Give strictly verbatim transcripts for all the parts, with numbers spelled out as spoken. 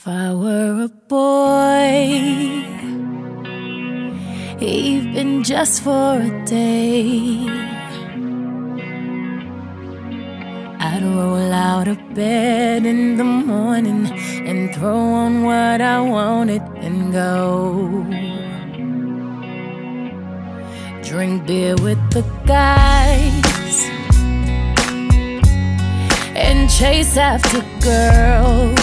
If I were a boy, even just for a day, I'd roll out of bed in the morning and throw on what I wanted and go drink beer with the guys and chase after girls.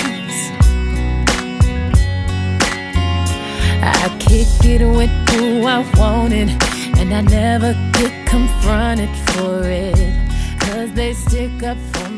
I kick it with who I wanted, and I never get confronted for it, 'cause they stick up for